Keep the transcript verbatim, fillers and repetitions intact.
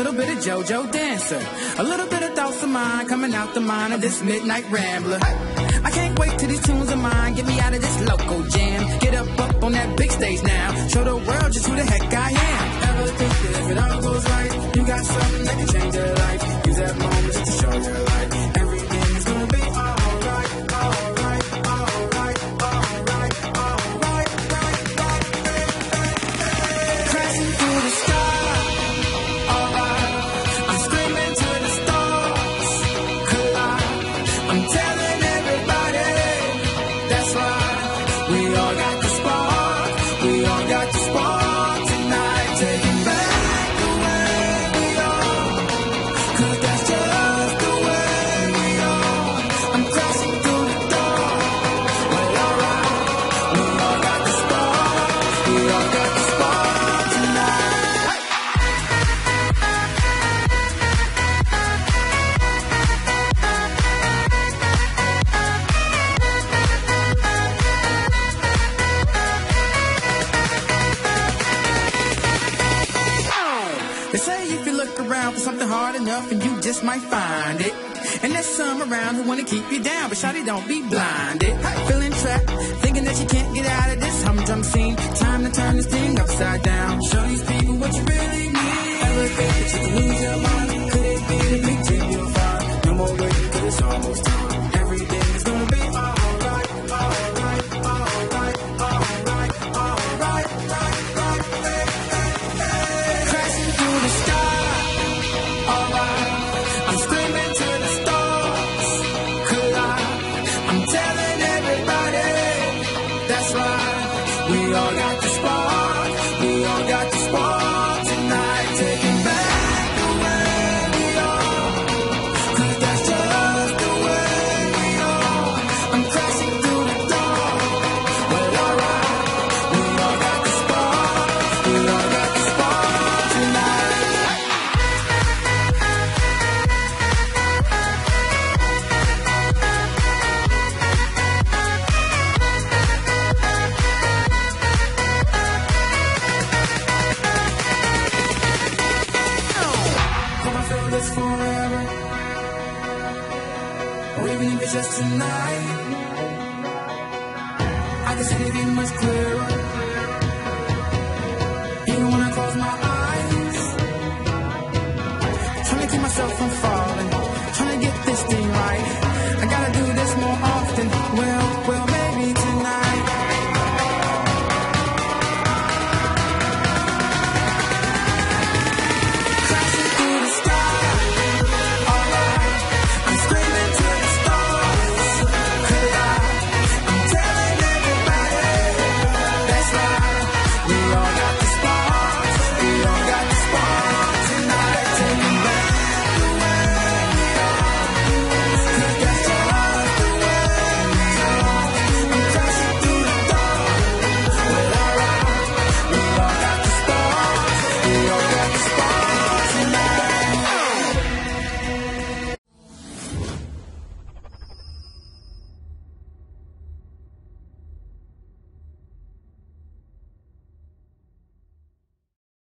little bit of JoJo dancer, a little bit of thoughts of mine coming out the mind of this midnight rambler. I can't wait till these tunes of mine get me out of this local jam. Get up, up on that big stage now, show the world just who the heck I am. Ever think that if it all goes right, you got something that can change your life? Use that moment just to show your light. Everything is gonna be alright, alright, alright, alright, alright, right, right, right. Crashing through the sky, alright. I'm screaming to the stars, collide. I'm telling everybody, that's right. We all got the spark, we all got the spark tonight. Taking back the way we are, 'cause that's just the way we are. I'm crashing through the door, well alright. We all got the spark, we all got the spark tonight. They say if you look around for something hard enough and you just might find it. And there's some around who wanna keep you down, but shawty, don't be blinded. Feeling trapped, thinking that you can't get out of this humdrum scene. Time to turn this thing upside down. Show these people what you really need. Ever think that you can lose your mind? Could it be the big dream you'll find? No more waiting, 'cause it's almost time. Everything is gonna be alright, alright, alright, alright, alright, right, right, hey, hey, hey. Crashing through the sky, alright. I'm screaming to the stars, collide. I'm telling everybody, that's right. We all got the spark, we all got the spark tonight. Taking back the way we are, 'cause that's just the way we are. I'm crashing through the door, well alright. We all got the spark, we all got the spark tonight. Hope I feel this forever, or even if it's just tonight. I can see it much clearer, even when I close my eyes. Trying to keep myself from falling.